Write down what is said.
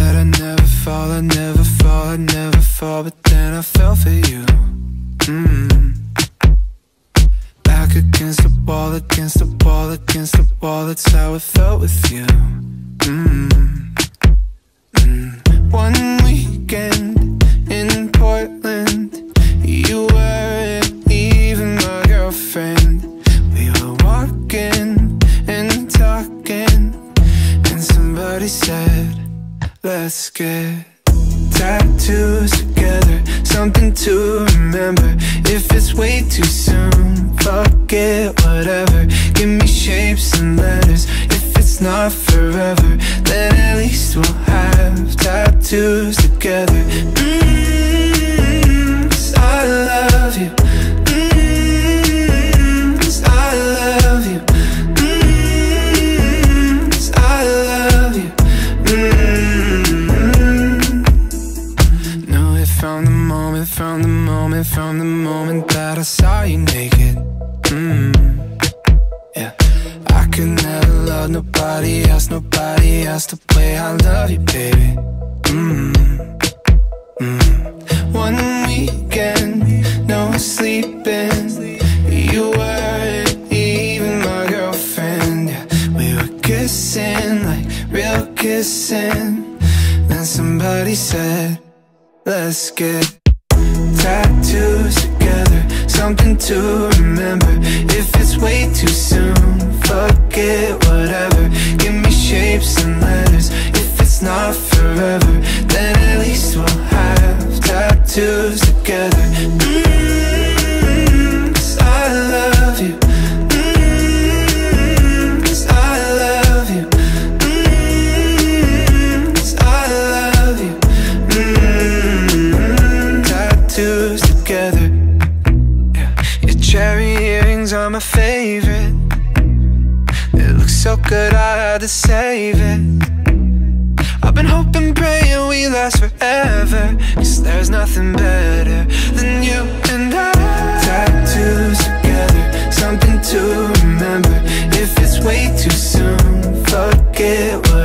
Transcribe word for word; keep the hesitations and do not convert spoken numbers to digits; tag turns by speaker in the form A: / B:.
A: that I'd never fall, I'd never fall, I'd never fall, but then I fell for you. mm. Back against the wall, against the wall, against the wall, that's how it felt with you. mm. Mm. One weekend in Portland, you weren't even my girlfriend. We were walking and talking, and somebody said, let's get tattoos together, something to remember. If it's way too soon, fuck it, whatever. Give me shapes and letters. If it's not forever, then at least we'll have tattoos together. mm, 'Cause I love you. mm, 'Cause I love you. mm, 'Cause I love you. mm. No, it from the moment, from the moment, from the moment that I saw you naked. mm. Yeah, I could never love nobody else, nobody else the way I love you, baby. mm. Mm. One weekend, no sleeping, you weren't even my girlfriend. Yeah, we were kissing like real kissing, then somebody said, let's get tattoos together, something to remember. If it's way too soon, fuck it, whatever. Give me shapes and letters. If it's not forever, then at least we'll have tattoos together. mm, 'Cause I love you. mm, 'Cause I love you. mm, 'Cause I love you. mm, Tattoos together. Yeah. Your cherry earrings are my favorite. It looks so good, I had to save it. I've been hoping, praying we last forever, 'cause there's nothing better than you and I. Tattoos together, something to remember. If it's way too soon, fuck it, whatever.